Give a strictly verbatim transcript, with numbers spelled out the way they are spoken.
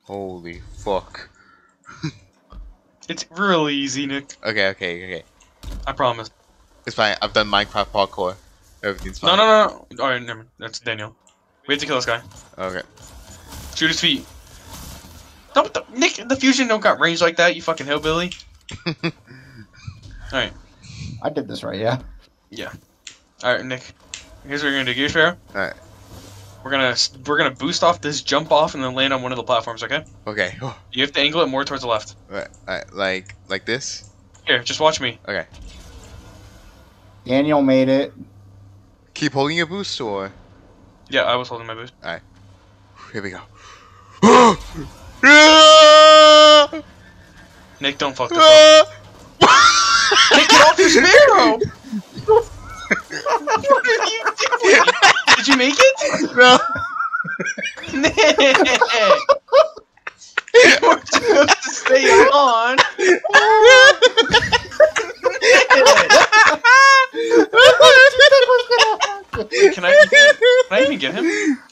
Holy fuck. It's really easy, Nick. Okay, okay, okay. I promise. It's fine. I've done Minecraft parkour. Everything's No, fine. no, no, no. Alright, never mind. That's Daniel. We have to kill this guy. Okay. Shoot his feet. No, but the, Nick, the fusion don't got range like that, you fucking hillbilly. Alright. I did this right, yeah. Yeah. Alright, Nick. Here's what you're gonna do, Gear Sparrow. Alright. We're gonna we're gonna boost off this, jump off, and then land on one of the platforms, okay? Okay. You have to angle it more towards the left. Right, right, like, like this? Here, just watch me. Okay. Daniel made it. Keep holding your boost or? Yeah, I was holding my boost. Alright. Here we go. Nick, don't fuck this up. Nick, get off your sparrow! What are you doing? Did you make it? No. Nick! You were supposed to stay on! Can I, can I even get him?